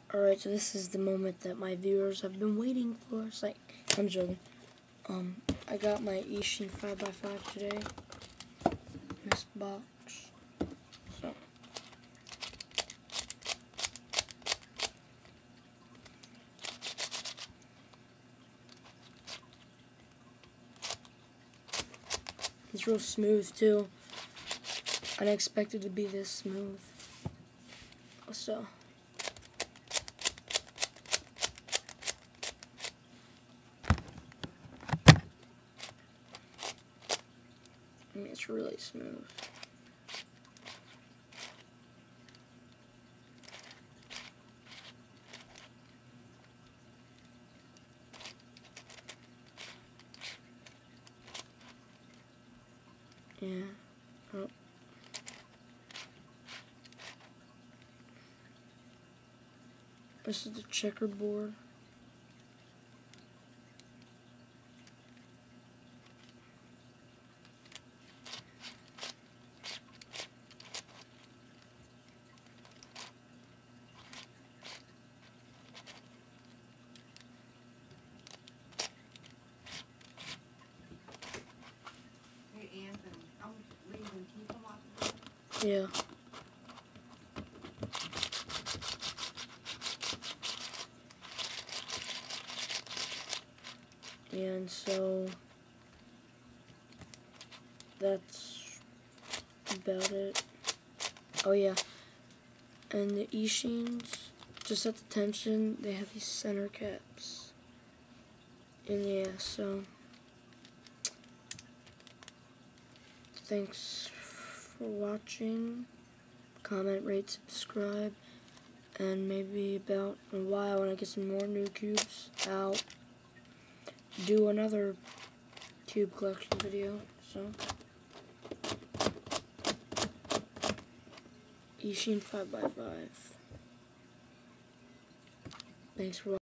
Alright, so this is the moment that my viewers have been waiting for. It's like, I'm joking. I got my Eachine 5x5 today. In this box. So. It's real smooth too. I didn't expect it to be this smooth. So. I mean, it's really smooth. Yeah. Oh. This is the checkerboard. Yeah. And so that's about it. Oh yeah. And the Eachines, to set the tension, they have these center caps. And yeah, so thanks for watching. Comment, rate, subscribe, and maybe about a while when I get some more new cubes, I'll do another cube collection video. So Eachine 5x5. Thanks for watching.